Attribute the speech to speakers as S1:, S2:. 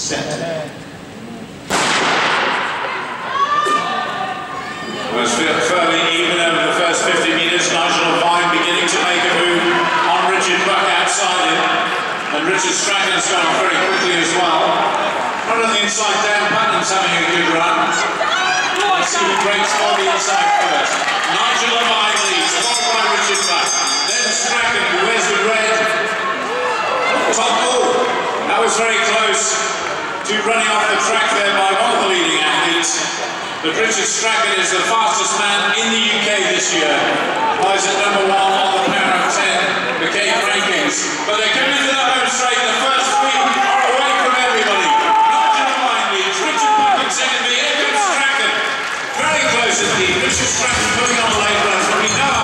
S1: set.
S2: Was fairly even over the first 50 metres. Nigel Vine beginning to make a move on Richard Buck outside him. And Richard Strachan's gone off very quickly as well. Right on the inside, Dan Putnam's having a good run. Let's see who breaks on the inside first. Nigel Vine leads, followed by Richard Buck. Then Strachan, who wears the red. Topple. That was very close to running off the track there by one of the leading athletes. But Richard Strachan is the fastest man in the UK this year. Lies at #1 on the Power of 10 McCabe rankings. But they're coming into the home straight. The first three are away from everybody. Nigel Vine leads. Richard Buck in second. Here comes Strachan. Very close indeed. Richard Strachan moving on.